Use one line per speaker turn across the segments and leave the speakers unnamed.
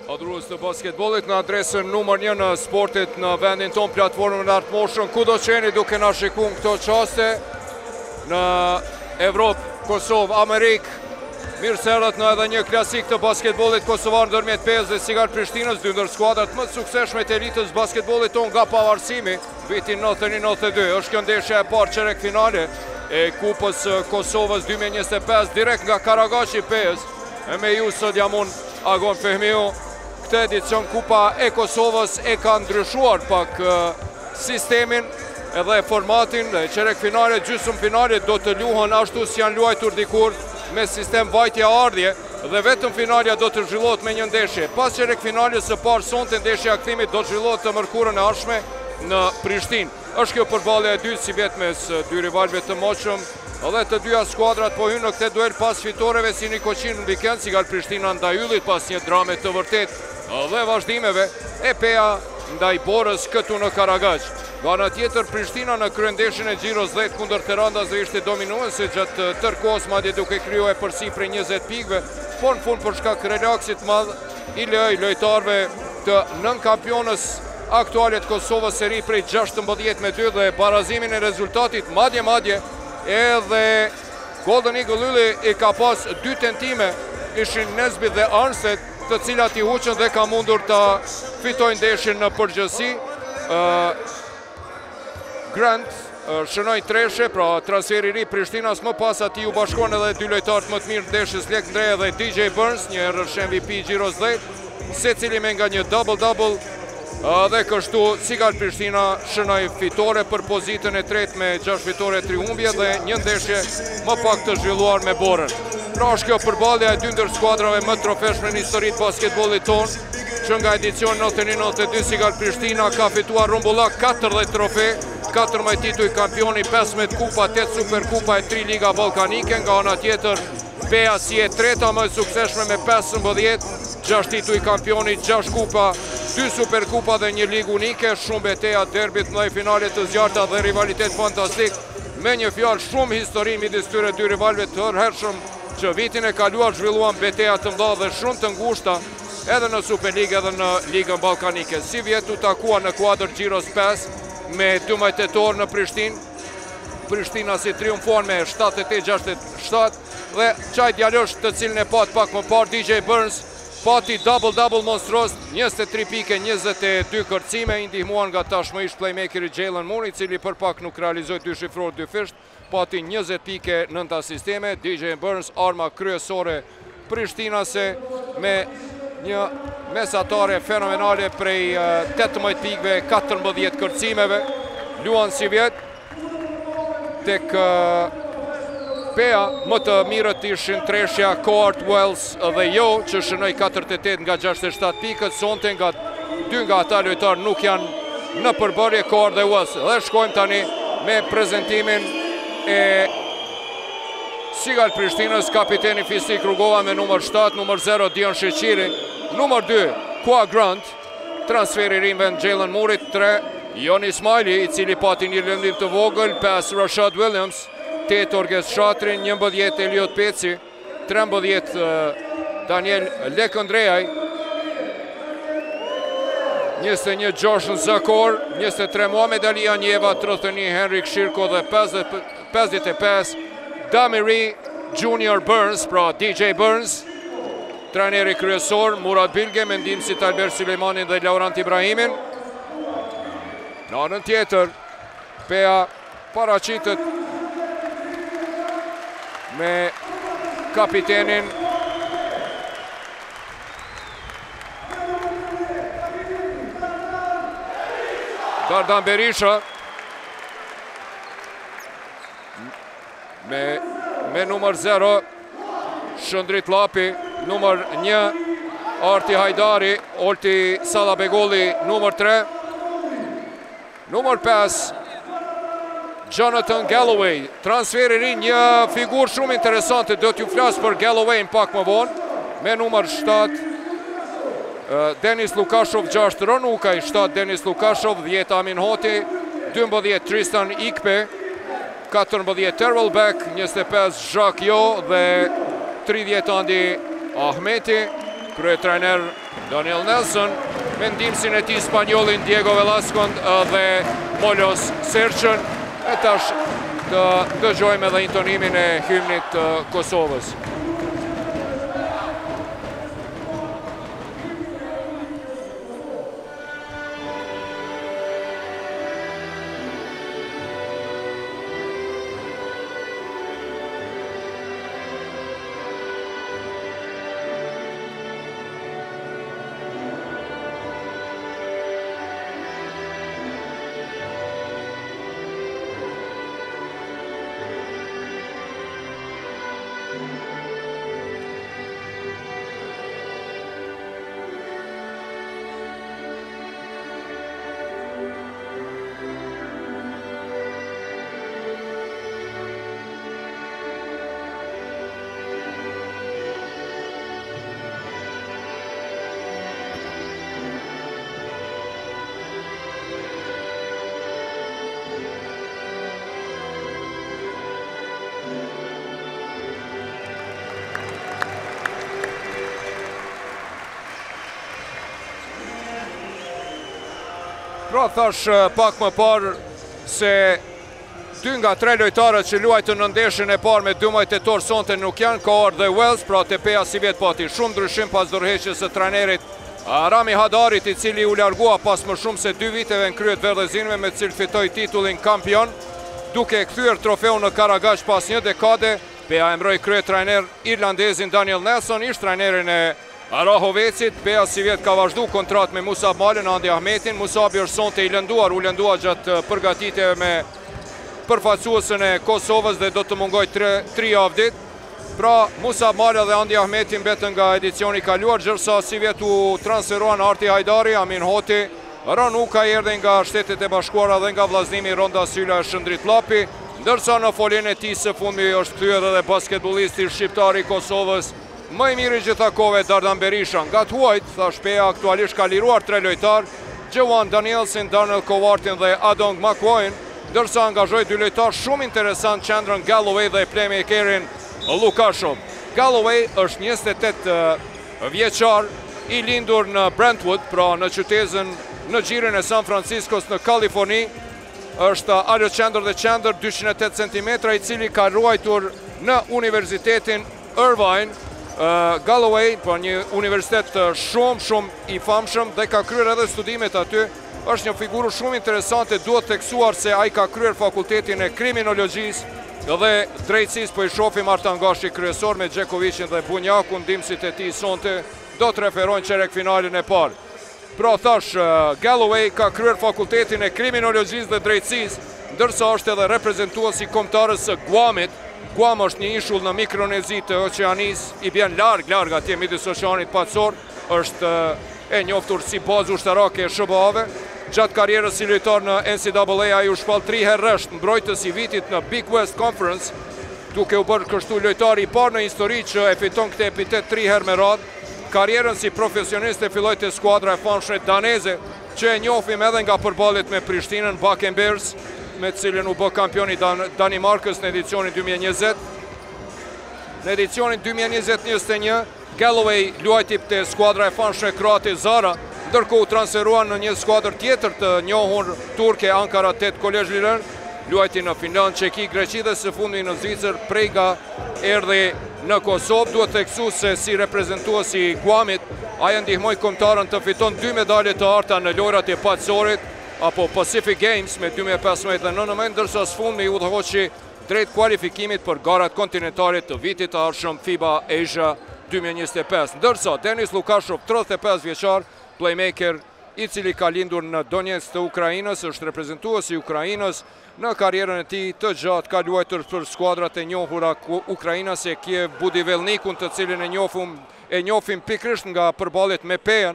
Adhurues të basketbollit në adresën numër 1 në sportit në vendin ton, platformën në artë moshën, ku do qeni duke na shikun këto qaste në Evropë, Kosovë, Amerikë. Mirë se erdhët në edhe një klasik të basketbollit kosovar ndërmjet PES dhe Sigar Prishtinës, dy ndër skuadrat më të suksesshme të elitës basketbollit ton nga pavarësimi, vitin 91-92. Është kjo ndeshja e parë çerek finale e Kupës Kosovës 2025 direkt nga Karagashi PES. E me ju sot jam unë Agon Fehmiu. Këtë edicion Kupa e Kosovës e ka ndryshuar pak sistemin edhe formatin. Çerek finale, gjysmë finale do të luhen ashtu si janë luajtur dikur me sistem vajtje ardhje dhe vetëm finalja do të zhvillohet me një ndeshje. Pas çerek finales së parë sonte ndeshja e kthimit do të zhvillohet të mërkurën e ardhshme në Prishtinë. Është kjo përballja e dytë si vetë mes dy rivalëve të moshëm. Edhe të dyja skuadrat po hynë në këtë duel pas fitoreve si Nikoqin në vikend, Sigar Prishtina ndaj Yllit pas një drame të vërtet dhe vazhdimeve e PEA ndaj Borës këtu në Karagaq. Nga ana tjetër, Prishtina në kryendeshjen e Xhiros 10 kundër Terandasve ishte dominuese gjatë tërë kohës, madje duke krijuar përsi prej 20 pikëve, por në fund për shkak relaksit madh i lojtarëve të nën kampionës aktuale të Kosovës seri prej 16-2 dhe barazimin e rezultatit madje edhe Golden Eagle Ylli i ka pas dy tentime, ishin Nesbit dhe Arnstedt, të cilat i huqën dhe ka mundur të fitojnë ndeshjen në përgjithësi. Grant shënoi treshe, pra transferi i ri Prishtinas, më pas atij u bashkuan edhe dy lojtarët më të mirë ndeshjes, Lek Ndreja dhe DJ Burns, një herësh MVP Xhiros 10, secili me nga një double-double. Dhe kështu Sigar Prishtina shënoi fitore për pozitën e tretë me 6 fitore triumvje dhe një ndeshje më pak të zhvilluar me Borën. Pra është kjo përballja e dy ndër skuadrave më trofeshme në historitë basketbollit ton, që nga edicion 91-92 Sigar Prishtina ka fituar rrumbullak 40 trofe, 14 tituj kampioni, 15 kupa, 8 superkupa e 3 liga ballkanike. Nga ana tjetër PEA si e treta më e suksesshme me 15, 6 tituj kampioni, 6 kupa, 2 superkupa dhe një ligë unike, shumë betejë derbit, ndaj finale të zjarta dhe rivalitet fantastik, me një fjalë shumë histori midis këtyre dy rivalëve të hershëm që vitin e kaluar zhvilluan betejë të mëdha dhe shumë të ngushta edhe në Superligë edhe në Ligën Ballkanike. Si vjet u takua në kuadër Xhiros 5 me 12 tetor në Prishtinë. Prishtina si triumfuan me 78-67 dhe çaj djalësh të cilën e pat pak më parë DJ Burns pati double-double monstruos, 23 pike, 22 kërcime, i ndihmuan nga tashmëish playmakeri Jalen Moore, i cili për pak nuk realizoi dy shifror dy fisht, pati 20 pike, 9 asisteme. DJ Burns, arma kryesore Prishtinase me një mesatare fenomenale prej 18 pikëve, 14 kërcimeve. Luan si vjet tek PEA, më të mirët ishin treshja Coart, Wells dhe Jo, që shënoi 48 nga 67 pikët, sonte nga 2 nga ata lojtarë nuk janë në përbërje, Coart dhe Wells. Dhe shkojmë tani me prezentimin e Sigar Prishtinës, kapiteni Fisik Rugova me numër 7, numër 0 Dion Sheqiri, numër 2 Kua Grant, transferi ri vend Jalen Moore, 3 Jon Ismaili, i cili pati një lëndim të vogël, 5 Rashad Williams, 8 Orges Shatrin, 11 Eliot Peci, 13 Daniel Lekëndrejaj, 21 Joshen Zakor, 23 Muhamed Ali Anjeva, 31 Henrik Shirko dhe 55 Damiri Junior Burns, pra DJ Burns, trajneri kryesor Murat Bilge, me ndihmësit Albert Sulejmanin dhe Laurent Ibrahimin. Në anën tjetër, PEA paraqitet me kapitenin Dardan Berisha, me numër 0 Shëndrit Lapi, numër 1 Arti Hajdari, Olti Salabegolli, numër 3, numër 5 Jonathan Galloway, transferi ri, një figur shumë interesante, do t'ju flasë për Galloway në pak më vonë, me numër 7 Denis Lukashov, 6 Ronukaj, 7 Denis Lukashov, 10 Amin Hoti, 12 Tristan Ikpe, 14 Terrell Beck, 25 Jacques Jo dhe 30 Andi Ahmeti, kryetrajner Daniel Nelson, me ndihmësin e tij spanjollin Diego Velasco dhe Molos Serçën. E tash të dëgjojmë edhe intonimin e hymnit të Kosovës. Pra thash pak më parë se 2 nga 3 lojtarët që luajtën në ndeshjen e parë me 12 tetor sonte nuk janë Kohor dhe Wells, pra TP-ja si vetë pati shumë ndryshim pas dorëheqjes së trajnerit Rami Hadarit, i cili u largua pas më shumë se 2 viteve në kryet verdhëzinëve, me cilë fitoi titullin kampion, duke kthyer trofeun në Karagaj pas një dekade. PA emroi kryetrajner irlandezin Daniel Nelson, ish trajnerin e Rahovecit. PA si vjet ka vazhdu kontrat me Musab Malin, Andi Ahmetin. Musabi është sonte u lënduar gjatë përgatitjeve me përfaqësuesën e Kosovës dhe do të mungoj 3 javë ditë. Pra, Musab Mali dhe Andi Ahmeti mbetën nga edicioni kaluar, gjërsa si vjet u transferuan Arti Hajdari, Amin Hoti, Ranuka erdhi nga Shtetet e Bashkuara dhe nga vllaznimi Ronda Syla e Shëndrit Llapi, ndërsa në foljen e tij së fundmi është kthyer edhe basketbollisti shqiptar i Kosovës, më i miri gjitha kohëve, Dardan Berisha. Nga tuajt, thash PA aktualisht ka liruar 3 lojtar, Gjovan Danielsin, Darnell Kovartin dhe Adong McCoyn, ndërsa angazhoi 2 lojtar shumë interesant, Chandron Galloway dhe playmakerin Lukashov. Galloway është 28 vjeçar, i lindur në Brentwood, pra në qytetin në xhirin e San Franciscos në Kaliforni. Është Alexander dhe Chandler, 208 cm, i cili ka ruajtur në Universitetin Irvine. Galloway, pra një universitet shumë i famshëm dhe ka kryer edhe studimet aty. Është një figurë shumë interesante, duhet teksuar se ai ka kryer fakultetin e kriminologjisë dhe drejtësisë, po i shohim martangashti kryesor me Gjekovicin dhe Bunjakun, ndihmësit e tij sonte do të referojnë çerek finalin e parë. Pra thash, Galloway ka kryer fakultetin e kriminologjisë dhe drejtësisë, ndërsa është edhe reprezentues i kombëtarës së Guamit. Guam është një ishull në Mikronezi të Oqeanisë, i bjen larg atje midis Oqeanit Pacor, është e njoftur si bazë ushtarake e SBA-ve. Gjatë karrierës si lojtar në NCAA ai u shpall 3 herë rresht, mbrojtës i vitit në Big West Conference, duke u bërë kështu lojtari i parë në histori që e fiton këtë epitet 3 herë me radhë. Karrierën si profesionist e filloi te skuadra e famshme daneze, që e njohim edhe nga përballjet me Prishtinën, Bakken Bears, me cilën u bë kampion i Danimarkës në edicionin 2020. Në edicionin 2020-21, Galloway luajti te skuadra e famshme kroate Zara, ndërkohë u transferuan në një skuadër tjetër të njohur turke, Ankara 8 Kolejliler, luajti në Finland, Çeki, Greqi dhe së fundi në Zvicër. Prega erdhi në Kosovë, duhet theksu se si reprezentues i Guamit, ai ndihmoi kombëtarën të fiton 2 medalje të arta në lojrat e Pacorit apo Pacific Games me 2015 dhe 2019, ndërsa së fundmi u udhëhoqi drejt kualifikimit për garat kontinentale të vitit të ardhshëm FIBA Asia 2025. Ndërsa Denis Lukashov, 35 vjeçar, playmaker i cili ka lindur në Donetsk të Ukrainës, është reprezentues i Ukrainës. Në karrierën e tij të gjatë ka luajtur për skuadrat e njohura ukrainase Kiev Budivelnikun, të cilin e njohim pikërisht nga përballjet me PA-n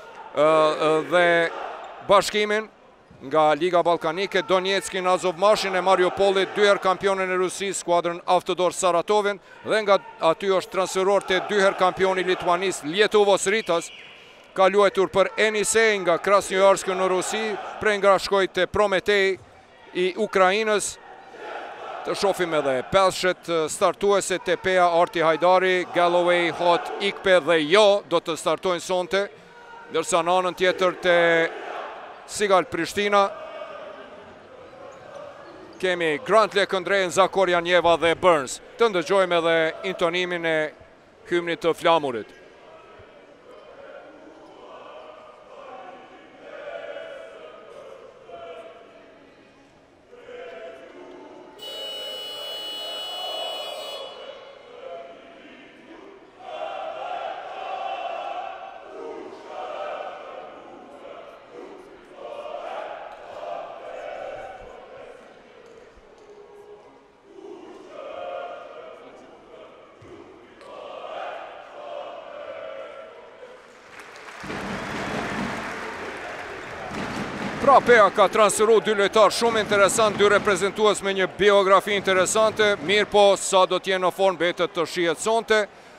dhe Bashkimin, nga Liga Ballkanike, Donetskin, Azovmashin e Mariupolit, 2 herë kampionin e Rusisë, skuadrën Avtodor Saratovin, dhe nga aty është transferuar te 2 herë kampioni lituanis Lietuvos Rytas. Ka luajtur për Enisej nga Krasnojarsk në Rusi, prej nga shkoi te Prometei i Ukrainës. Të shofim edhe peshet startuese Tepea, Arti Hajdari, Galloway, Hot, Ikpe dhe Jo do të startojnë sonte, dërsa në anën tjetër të Sigal Prishtina kemi Grant Lekëndrejn, Zakor Janjeva dhe Burns. Të ndëgjojmë edhe intonimin e hymnit të flamurit. Pra Pea ka transferu dy lojtar shumë interesant, dy reprezentues me një biografi interesante, mirë po sa do t'jenë në formë betet të shihet sonte.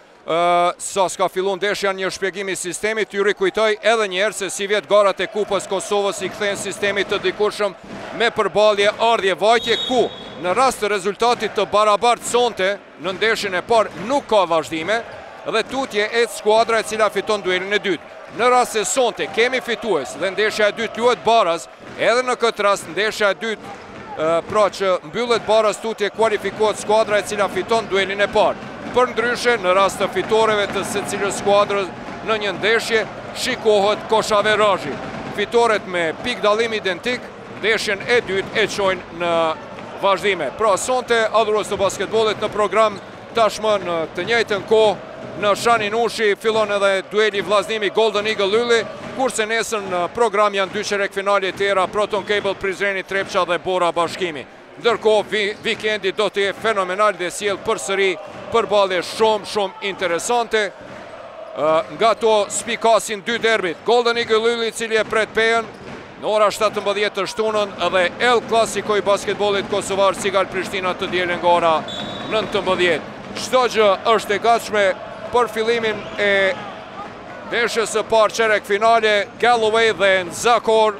Sa s'ka fillun ndeshja një shpjegimi sistemit, ju rikujtoj edhe njerë se si vjetë garat e Kupës Kosovës i kthejnë sistemit të dikurshëm me përbalje ardhje vajtje, ku në rast të rezultatit të barabartë sonte në ndeshjen e parë nuk ka vazhdime dhe tutje e skuadra e cila fiton duelin e dytë. Në rast se sonte kemi fitues dhe ndeshja e dytë luhet baraz, edhe në këtë rast ndeshja e dytë pra që mbyllet baraz tutje kualifikohet skuadra e cila fiton duelin e parë. Për ndryshe, në rast të fitoreve të secilës skuadrës në një ndeshje, shikohet koshaverazhi. Fitoret me pik dallim identik, ndeshjen e dytë e çojnë në vazhdime. Pra sonte adhurues të basketbollit në program tashmë në të njëjtën kohë në Shani Nushi fillon edhe dueli vllaznimi Golden Eagle Lylli, kurse nesër në program janë dy qerek finale tjera, Proton Cable Prizreni Trepça dhe Bora Bashkimi. Ndërkohë vikendi do të jetë fenomenal dhe sjell përsëri përballje shumë interesante. Nga to spikasin dy derbit, Golden Eagle Lylli i cili e pret Peën në ora 17 të shtunën edhe El Clasico i basketbollit kosovar Sigal Prishtina të dielën nga ora 19. Çdo gjë është e gatshme për fillimin e ndeshjes së parë qerek finale. Galloway dhe Zakor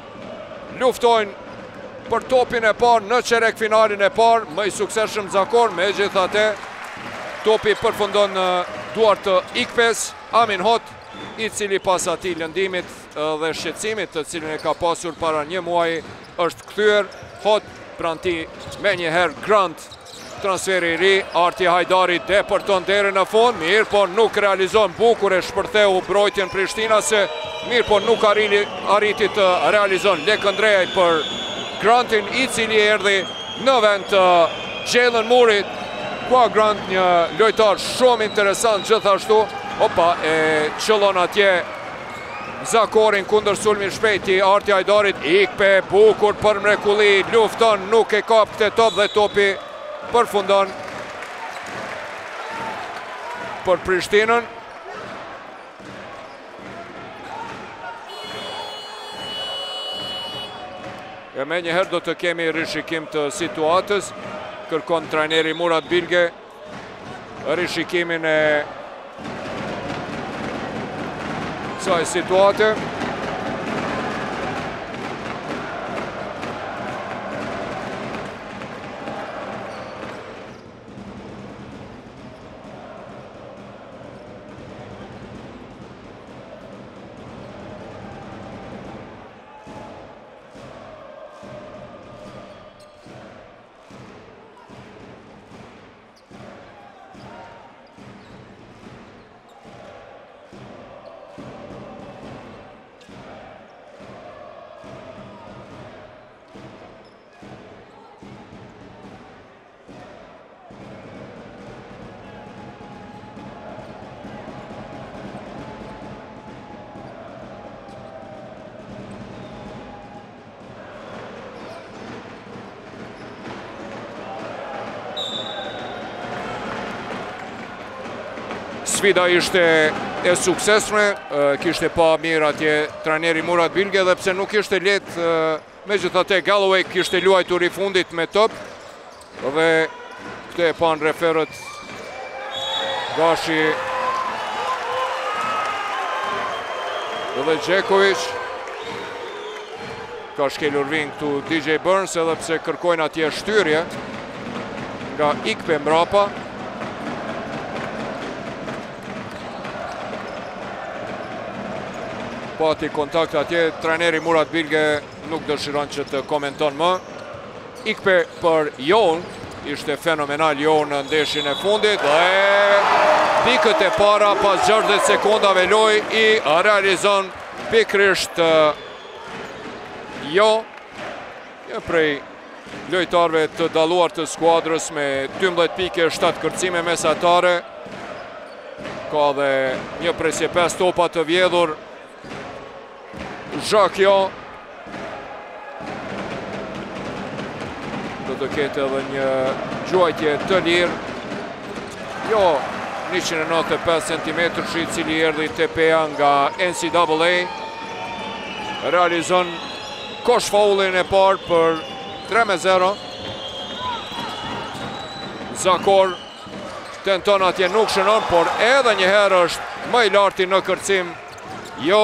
luftojnë për topin e parë në qerek finalin e parë, më i suksesshëm Zakor, megjithatë topi përfundon në duart të Ikpes, Amin Hot, i cili pas atij lëndimit dhe shqetësimit të cilin e ka pasur para një muaji është kthyer. Hot pranti me njëherë Grant, transferi i ri, Arti Hajdari depërton deri në fund, mirë po nuk realizon, bukur e shpërtheu mbrojtjen Prishtinase, mirë po nuk arriti të realizon Lekëndrejaj për Grantin, i cili erdhi në vend të Jalen Moorit. Qua Grant një lojtar shumë interesant gjithashtu. Opa, e qëllon atje Zakorin kundër sulmin shpejti Arti Hajdarit, Ikpe bukur për mrekulli, lufton, nuk e kap këtë top dhe topi përfundon për Prishtinën. E me njëherë do të kemi rishikim të situatës, kërkon trajneri Murat Bilge rishikimin e kësaj situate. Sfida ishte e suksesshme, kishte pa mirë atje trajneri Murat Bilge, dhe pse nuk ishte lehtë, megjithatë Galloway kishte luajtur i fundit me top dhe këtë e pan referët Gashi dhe Gjekovic. Ka shkelur ving këtu DJ Burns edhe pse kërkojnë atje shtyrje. nga Ikpe mbrapa. Pati kontakt atje, trajneri Murat Bilge nuk dëshiron që të komenton më. Ikpe për Jon, ishte fenomenal Jon në ndeshjen e fundit dhe pikët e para pas 60 sekundave loj i realizon pikrisht Jo, një prej lojtarëve të dalluar të skuadrës me 12 pike, 7 kërcime mesatare. Ka dhe një presje 5 topa të vjedhur. Zhakjo do të ketë edhe një gjuajtje të lirë. Jo 195 cm i cili erdhi TPA nga NCAA. Realizon kosh faulin e parë për 3-0. Zakor tenton atje, nuk shënon, por edhe një herë është më i larti në kërcim. Jo.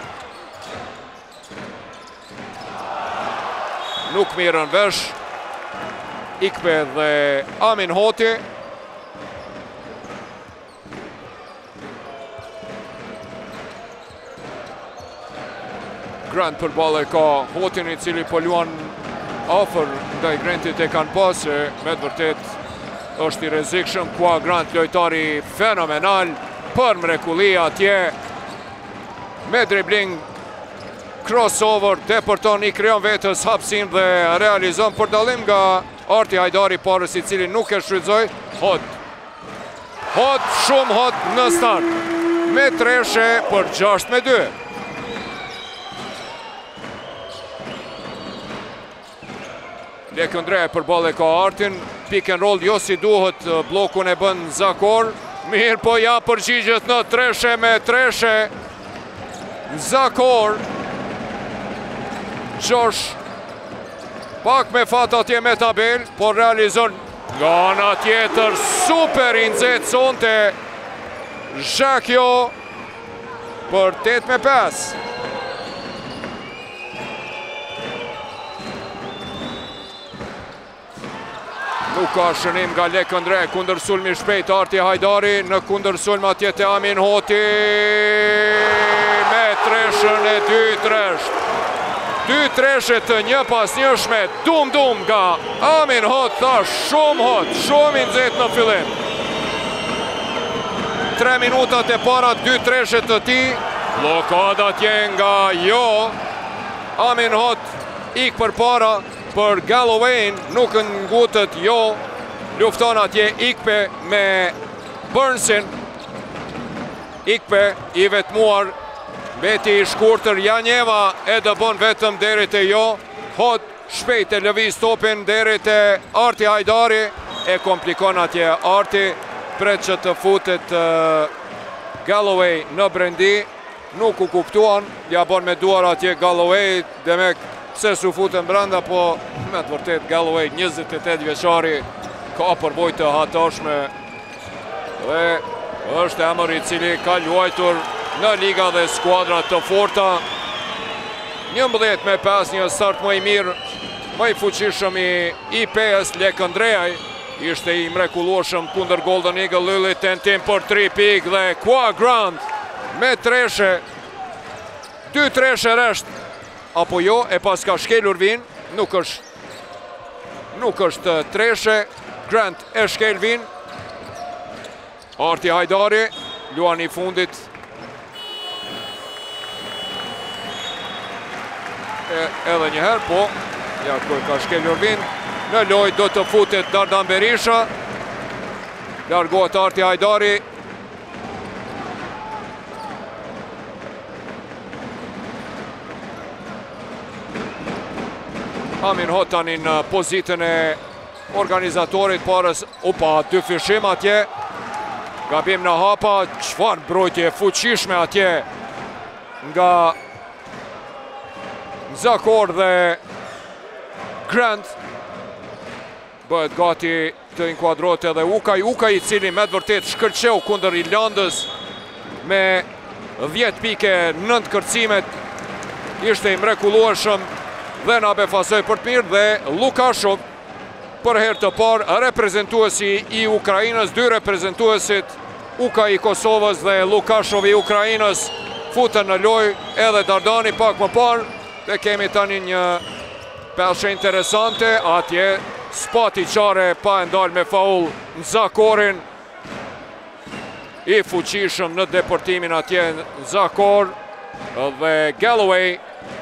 Nuk mirën vesh. Ikpe dhe Amin Hoti. Grant për ballë ka Hotin i cili po luan afër ndaj Grantit e kanë pasë, me të vërtet është i rrezikshëm. Kua Grant lojtari fenomenal për mrekulli atje me dribling, crossover, depërton, i krijon vetës hapësinë dhe realizon për dallim nga Arti Hajdari parës i cili nuk e shfrytëzoi. Hot, shumë hot në start. Me treshe për 6-2. Lekëndre për ballë ka Artin, pick and roll jo si duhet, blokun e bën Zakor. Mirë po ja përgjigjet në treshe me treshe. Zakor. Gjosh pak me fat atje me tabel, por realizon nga ana tjetër super i nxehtë sonte Zhakjo për 8-5. Nuk ka shënim nga Lekëndre, kundër sulmi shpejt Arti Hajdari, në kundër sulm atje te Amin Hoti me treshën e 2-3. 2 treshe të një pas njëshme, dum nga Amin Hot, thash shumë hot, shumë i nxehtë në fillim. 3 minutat e para, 2 treshe të ti, blokada tje nga Jo. Amin Hot ik për para për Galloway, nuk ngutët Jo, lufton atje Ikpe me Burnsin. Ikpe i vetmuar, beti i shkurtër, Janjeva e dëbon vetëm deri te Jo. Hot shpejt e lëviz topin deri te Arti Hajdari, e komplikon atje Arti, pret që të futet Galloway në brendi, nuk u kuptuan, ja bon me duar atje Galloway, demek pse su futën brenda, po me të vërtet Galloway 28 vjeçari ka përvojë të hatashme dhe është emër i cili ka luajtur në liga dhe skuadra të forta. 11-5, një start më i mirë, më i fuqishëm i IPS Lekëndreaj, ishte i mrekullueshëm kundër Golden Eagle Lulli, tentim për 3 pikë dhe Kua Grant me treshe, 2 treshe resht, apo jo, e pas ka shkelur vin, nuk është treshe, Grant e shkel vin. Arti Hajdari, luan i fundit, edhe njëherë, po, ja kër ka shkelur vin, në loj do të futet Dardan Berisha, largohet Arti Hajdari. Amin Hot tani në pozitën e organizatorit parës, opa, 2 fishim atje, gabim në hapa, qëfar mbrojtje fuqishme atje nga Zakor dhe Grant. Bëhet gati të inkuadrohet edhe Ukaj i cili me të vërtet shkërqeu kundër Irlandës me 10 pike, 9 kërcimet, ishte i mrekullueshëm dhe na befasoi për të mirë, dhe Lukashov për herë të parë reprezentuesi i Ukrainës, dy reprezentuesit, Uka i Kosovës dhe Lukashov i Ukrainës futën në lojë, edhe Dardani pak më parë, dhe kemi tani një peshë interesante, atje spati qare pa e ndalë me faul në Zakorin, i fuqishëm në deportimin atje në Zakor, dhe Galloway,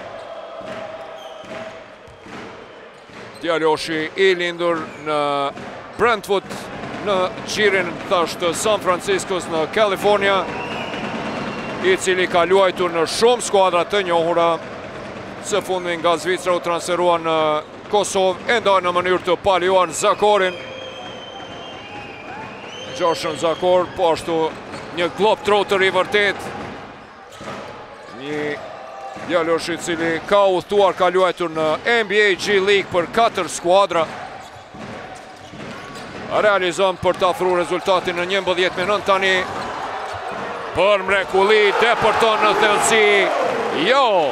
djaloshi i lindur në Brentwood, në gjirin të San Franciscos në California, i cili ka luajtur në shumë skuadra të njohura, së fundin nga Zvicra u transferua në Kosovë, e ndaj në mënyrë të paljuar Zakorin. Joshua Zakor, po ashtu një globetrotter i vërtet, një djalosh i cili ka udhëtuar, ka luajtur në NBA G League për 4 skuadra, realizon për të afruar rezultatin në 11 minuta. Tani për mrekulli, deporton në thellësi,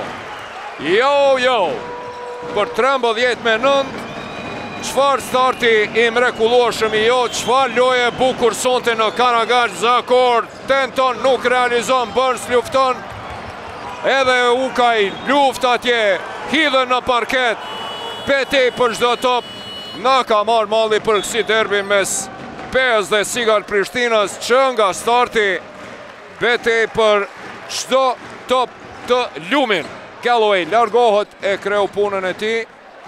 jo, për 13 minuta, qfar starti i mrekullueshëm, qfar loje bukur sonte në Karagaj. Zakor tenton, nuk realizon, Burns lufton, edhe Ukaj luft atje, hidhen në parket, petej për çdo top, na ka marrë malli për kësi derbi mes PS dhe Sigal Prishtinës, që nga starti betej për çdo top të lumin. Galloway largohet, e kreu punën e tij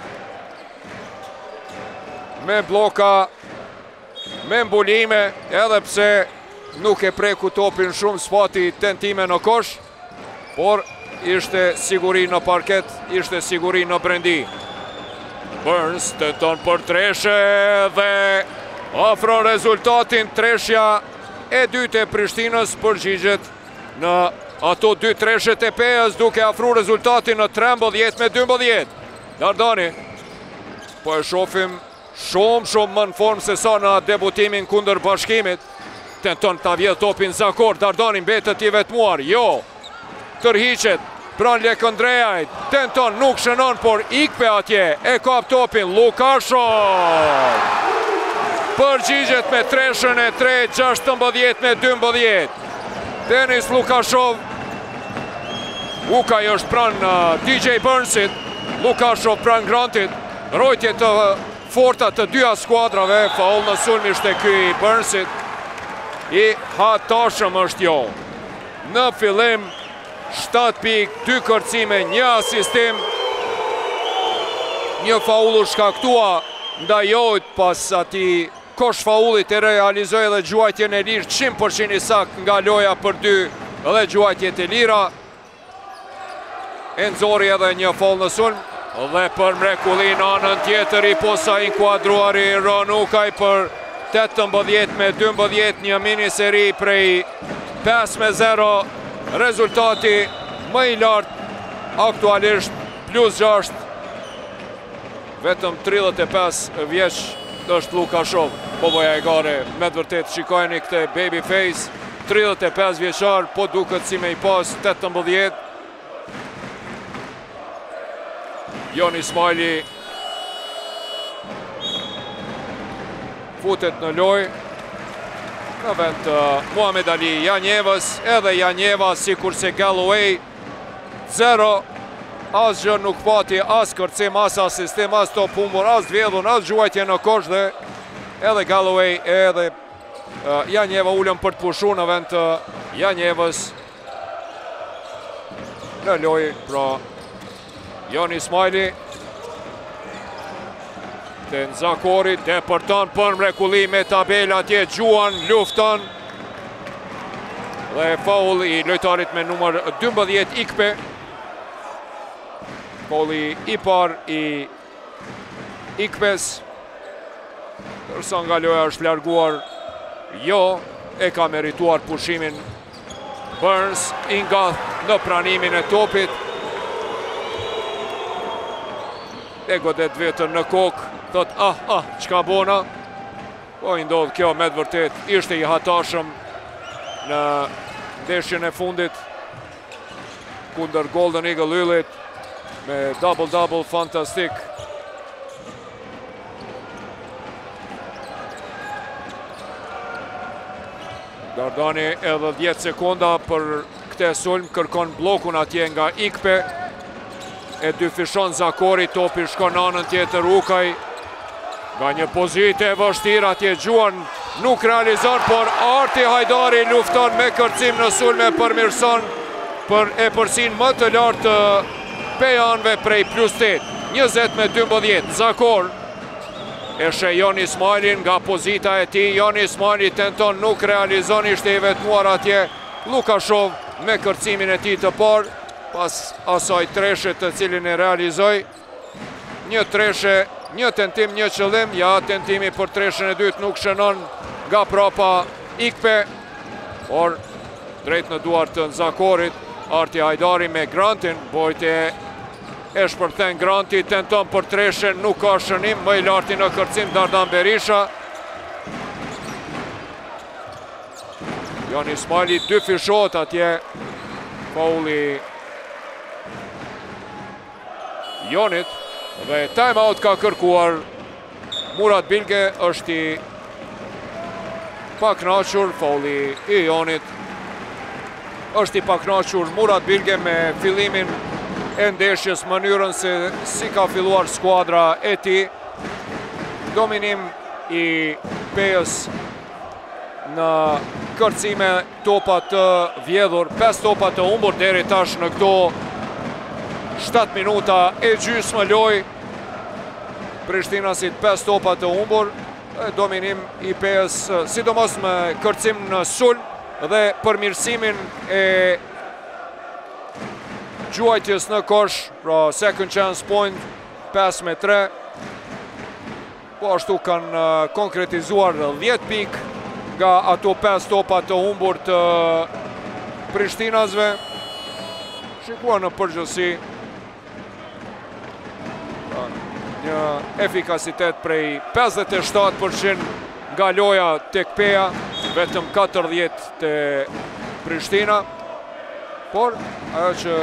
me bloka, me mbulime, edhe pse nuk e preku topin shumë, spati tentime në kosh, por ishte siguri në parket, ishte siguri në brendi. Burns tenton për treshe dhe ofron rezultatin. Treshja e dytë e Prishtinës përgjigjet në ato 2 treshet e PS, duke afru rezultatin në 13-12. Dardani, po e shofim shumë më në formë se sa në debutimin kundër Bashkimit. Tenton ta vjedh topin Zakor, Dardani mbetet i vetmuar, tërhiqet pran Lekëndrejajt, tenton, nuk shënon, por ikpe atje, e kap topin Lukashov, përgjigjet me treshën e 3, 16-12. Denis Lukashov, Ukaj është pran DJ Burnsit, Lukashov pran Grantit, rojtje të forta të dyja skuadrave, faul në sulm ishte ky i Burnsit, i hatashëm është në fillim 7 pikë, 2 kërcime, 1 asistim, një faul u shkaktua ndaj jojt pas ati kosh faullit, e realizoi edhe gjuajtjen e lirë 100% i sakt nga loja për 2 dhe gjuajtjet e lira. Enzori edhe një faul në sulm, dhe për mrekullin anën tjetër i posa inkuadruari Ron Ukaj për 18-12, një mini seri prej 5-0, rezultati më i lartë aktualisht +6, vetëm 35 vjeç është Lukashov. Boboja e gare, me të vërtet shikojni këte babyface, 35 vjeçar, po duket si me i pas 18. Jon Ismaili futet në loj në vend të Muhamed Ali Janjevës, edhe Janjeva si kurse Galloway 0, asgjë nuk pati, as kërcim, as asistim, as top humbur, as vjedhun, as gjuajtje në kosh, dhe edhe Galloway edhe Janjeva ullën për të pushu në vend të Janjevës në loj. Pra Jon Ismaili të në Zakori, depërton për mrekulli me tabel atje, gjuan, lufton, dhe faul i lojtarit me numër 12 Ikpe, fauli i par i Ikpes, tërsa nga loja është larguar, e ka merituar pushimin Burns, ingath në pranimin e topit, e godet vetën në kokë, thot, qka bona, po i ndodhë kjo me të vërtet, ishte i hatashëm në ndeshjen e fundit, kundër Golden Eagle Lyllit, me double-double fantastik. Dardani edhe 10 sekonda për këte sulm, kërkon blokun atje nga Ikpe. E dyfishon Zakori, topi shkon anën tjetër Ukaj. Nga një pozite e vështirë atje Gjuan nuk realizon, por Arti Hajdari lufton me kërcim në sulme, përmirëson për e përsin më të lartë pejanve prej +8. 20-12, Zakor e she Jon Ismailin nga pozita e ti. Jon Ismaili tenton, nuk realizon, ishte i vetmuar atje Lukashov me kërcimin e ti të parë, pas asaj treshe të cilin e realizoj. Një treshe, një tentim, një qëllim, ja tentimi për treshen e dytë nuk shënon nga prapa Ikpe, por drejt në duart të Zakorit. Arti Hajdari me Grantin, Bojti e shpërthen Granti, tenton për treshen, nuk ka shënim, më i larti në kërcim Dardan Berisha. Jon Ismaili dyfishot atje, fauli Jonit, dhe time out ka kërkuar Murat Bilge, është i paknaqur, fauli i Jonit. Është i paknaqur Murat Bilge me fillimin e ndeshjes, mënyrën se si ka filluar skuadra e ti. Dominim i Pejës në kërcime, topat të vjedhur, 5 topat të humbur deri tash në këto 7 minuta e gjysmë loj. Prishtinasit 5 topat të humbur, dominim i Pejës, sidomos me kërcim në sulm dhe përmirësimin e gjuajtjes në kosh, pra second chance point, 5-3. Po ashtu kanë konkretizuar 10 pik nga ato 5 topat të humbur të Prishtinasve. Shikua në përgjithësi një efikasitet prej 57% nga loja tek Peja, vetëm 40 të Prishtina. Por ajo që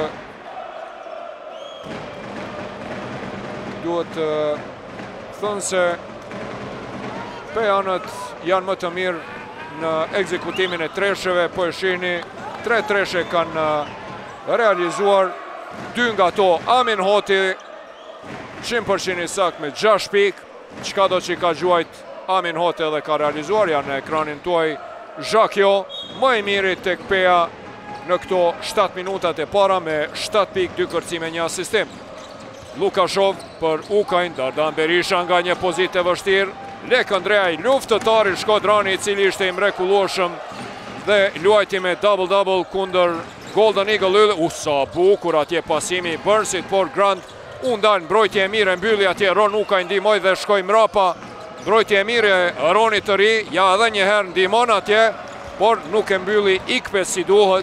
duhet të thënë se pejanët janë më të mirë në ekzekutimin e tresheve, po e shihni 3 treshe kanë realizuar, 2 nga to Amin Hoti 100% i sakt me 6 pik, çka do që i ka gjuajt Amin Hoti edhe ka realizuar, janë në ekranin tuaj Zhakjo, më i miri tek Peja në këto 7 minutat e para me 7 pik, 2 kërcime, 1 asistim. Lukashov për Ukajn, Dardan Berisha nga një pozit e vështirë, Lek Andreaj, luftëtari Shkodrani, i cili ishte i mrekullueshëm dhe luajti me double-double kundër Golden Eagle. Sa bukur atje pasimi i Burnsit, por Grant undal, mbrojtje e mire mbylli atje, Ron Ukajn ndihmoi dhe shkoi mrapa. Mbrojtje e mire Ronit të ri, ja edhe një herë ndihmon atje, por nuk e mbylli Ikpe si duhet.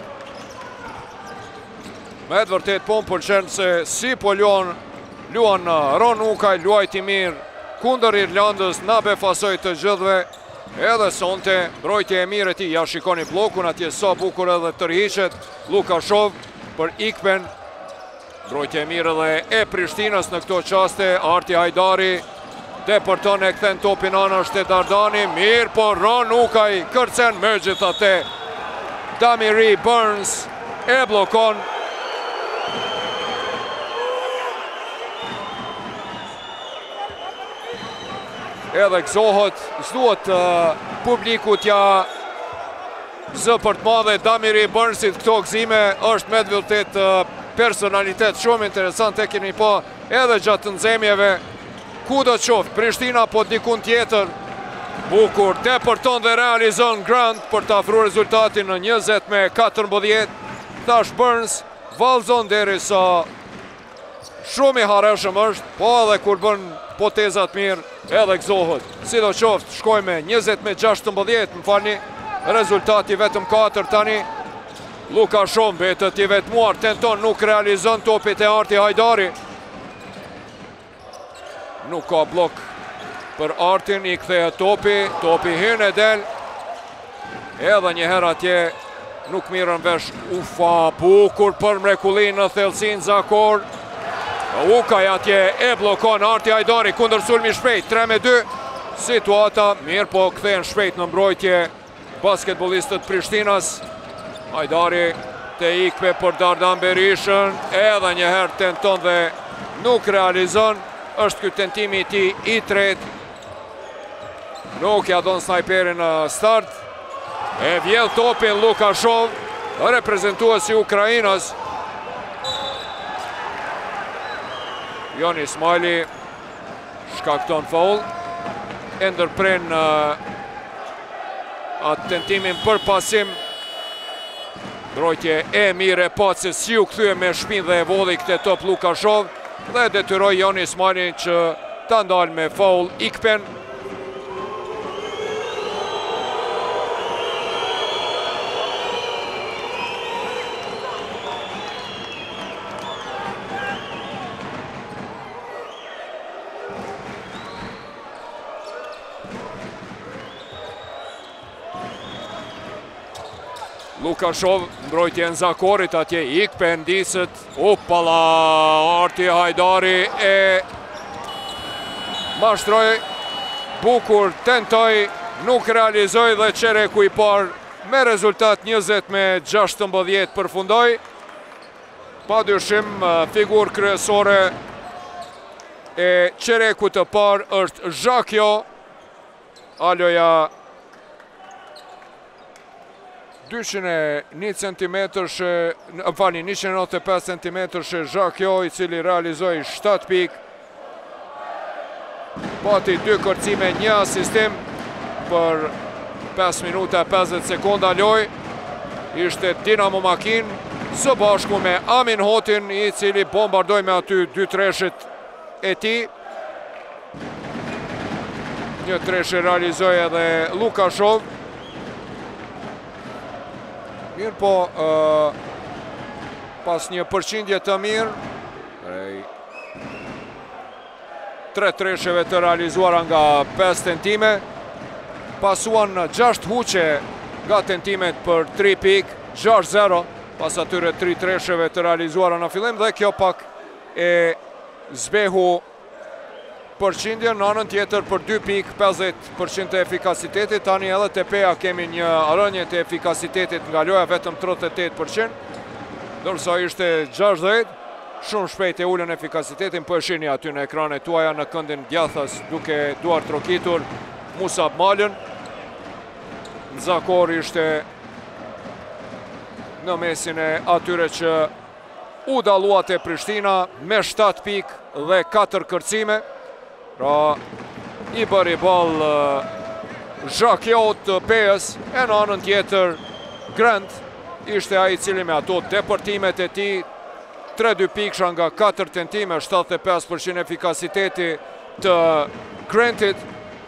Me të vërtet po më pëlqen se si po luan Ron Ukaj, luajti mirë kundër Irlandës, na befasoj të gjithve, edhe sonte mbrojtje e mirë e ti. Ja shikoni blokun atje, sa bukur edhe tërhiqet Lukashov për Ikpen. Mbrojtje e mirë edhe e Prishtinës në këto qaste. Arti Hajdari depërton, e kthen topin anashte Dardani, mirë, po Ron Ukaj kërcen me gjithate. Damiri Burns e blokon. Edhe gëzohet, s'duhet publiku t'ja zë për të madhe Damiri Burnsit këto gëzime, është me të vërtet personalitet shumë interesant, e keni po edhe gjatë të nxemjeve, ku do të qoftë, Prishtina po dikun tjetër, bukur, depërton dhe realizon Grant për të afruar rezultatin në 20-14, thash Burns, vallëzon deri sa shumë i hareshëm është, po edhe kur bën potezat mirë, edhe gëzohet. Si do qoftë, shkoj me 20-16, më falni, rezultati vetëm 4 tani. Lukashov betët i vetmuar, tenton, nuk realizon topit e Arti Hajdari. Nuk ka blok për Artin, i kthehet topi hyn e del. Edhe një herë atje, nuk mirën vesh, ufa, bukur për mrekullin në thellësin Zakor. Ukaj atje e blokon Arti Hajdari kundër sulmi shpejt, 3-2, situata mirë, po kthehen shpejt në mbrojtje basketbolistët Prishtinas. Hajdari të ikpe për Dardan Berishën, edhe njëherë tenton dhe nuk realizon. Është ky tentimi i tij i tretë. Nuk ja don snajperin në start. E vjedh topin Lukashov, reprezentuesi Ukrainës. Jon Ismaili shkakton faul. E ndërpren atë tentimin për pasim. Mbrojtje e mire Pacës si u kthye me shpinë dhe e vodhi këtë top Lukashov dhe detyroi Jon Ismailin që ta ndalë me faul ikpen. Lukashov, mbrojtje në Zakorit, atje ikpe ndisët. Opala, Arti Hajdari e mashtroj, bukur tentoj, nuk realizoj dhe qereku i par me rezultat 20-16 përfundoj. Pa dyshim, figur kryesore e qereku të par është Zhakjo. Aloja 201 cm, 195 cm Zhakjo, i cili realizoi 7 pik. Pati 2 kërcime, 1 asistim për 5 minuta 50 sekonda loj. Ishte Dinamo Makin së bashku me Amin Hotin, i cili bombardoj me aty 2 treshit e ti. Një treshe realizoi edhe Lukashov. Mirë po, pas një përqindje të mirë, 3 tresheve të realizuara nga 5 tentime, pasuan 6 huqe nga tentimet për 3 pik, 6-0, pas atyre 3 tresheve të realizuara në fillim, dhe kjo pak e zbehu përqindje. Në anën tjetër për 2 pik, 50% të efikasitetit. Tani edhe të peja kemi një rënje të efikasitetit nga loja, vetëm 38%, dërsa ishte 60%. Shumë shpejt e ullën efikasitetin, po e shini aty në ekranet tuaja në këndin djathas, duke duar trokitur Musab Malën. Zakor ishte në mesin e atyre që u daluat e Prishtina me 7 pik dhe 4 kërcime. Pra, i bëri bal Zhakjo të pejës, e në anën tjetër Grant ishte ai cili me ato depërtimet e ti, 3-2 piksha nga 4 tentime, 75% efikasiteti të Grantit.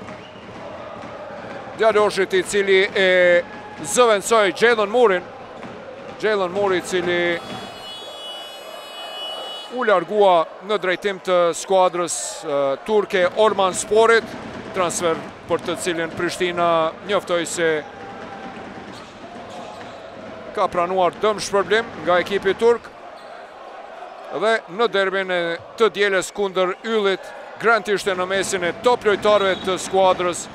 Djaloshit i cili e zëvendësoi Jalen Moorin. Jalen Moori cili u largua në drejtim të skuadrës turke Orman Sporit, transfer për të cilin Prishtina njoftoi se ka pranuar dëm shpërblim nga ekipi turk. Dhe në derbin e të dielës kundër Yllit, Grant ishte në mesin e top lojtarëve të skuadrës.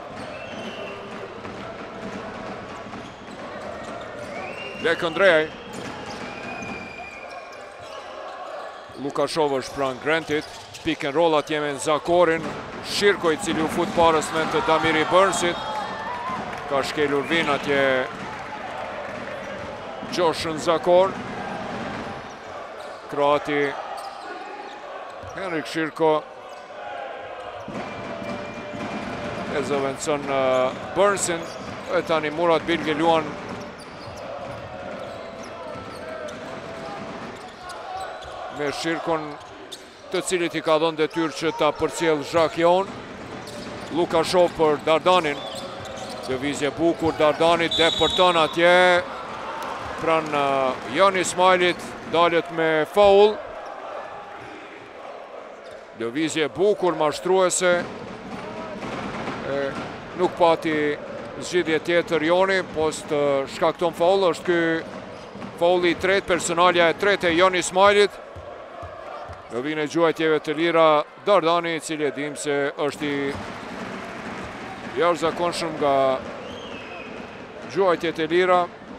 Lek Andrejaj. Lukashov është pranë Grantit, pick and roll atje me Zakorin, Shirko i cili u fut parës me të Damiri Burnsit, ka shkelur vin atje Joshën Zakor, kroati Henrik Shirko e zëvendëson Burnsin, e tani Murat Bilge luan me Shirkon, të cilit i ka dhënë detyrë që ta përcjell Zhakjon. Lukashov për Dardanin, lëvizje bukur Dardanit, depërton atje pranë Jon Ismailit, dalet me faul. Lëvizje bukur mashtruese, nuk pati zgjidhje tjetër Joni, post shkakton faul. Është ky fauli i tretë, personalja e tretë e Jon Ismailit. Në vine gjuajtjeve të lira Dardani, i cili e dim se është i jashtëzakonshëm nga gjuajtjet e lira.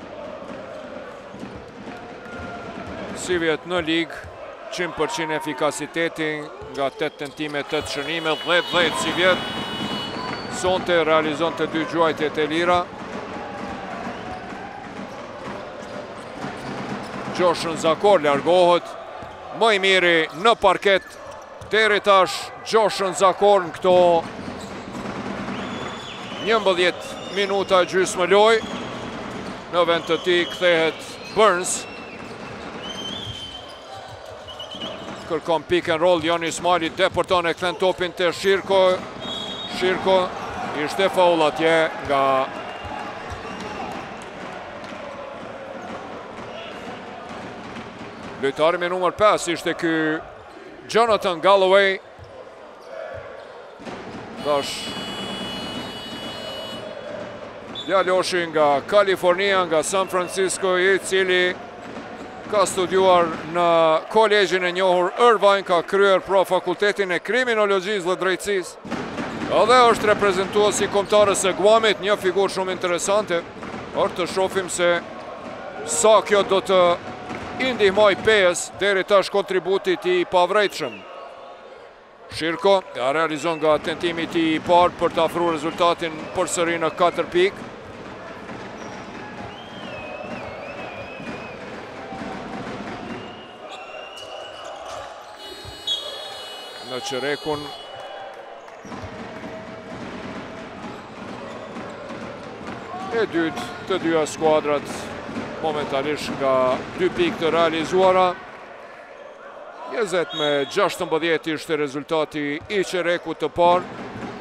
Si vjet në ligë, 100% efikasiteti nga 8 tentime, 8 shënime, 10-10 si vjet. Sonte realizon të 2 gjuajtjet e lira. Gjoshën Zakor largohet, më i miri në parket deri tash Gjoshën Zakor në këto 11 minuta gjysmë lojë. Në vend të tij kthehet Burns. Kërkon pick and roll, Joni Ismaili deporton e kthen topin te Shirko. Shirko ishte faul atje nga lojtari me numër 5 ishte ky Jonathan Galloway. Tash djaloshi nga Kalifornia, nga San Francisco, i cili ka studiuar në kolegjin e njohur Irvine, ka kryer pra fakultetin e kriminologjisë dhe drejtësisë. Edhe është reprezentuesi kombëtarës së Guamit, një figurë shumë interesante. Por të shohim se sa kjo do të i ndihmoj PES deri tash kontributit i pavrejtshëm. Shirko ja realizon nga tentimi i parë për të afruar rezultatin përsëri në 4 pikë. Në qerekun e dytë të dyja skuadrat momentalisht nga 2 pikë të realizuara. 20-16 ishte rezultati i qerekut të parë.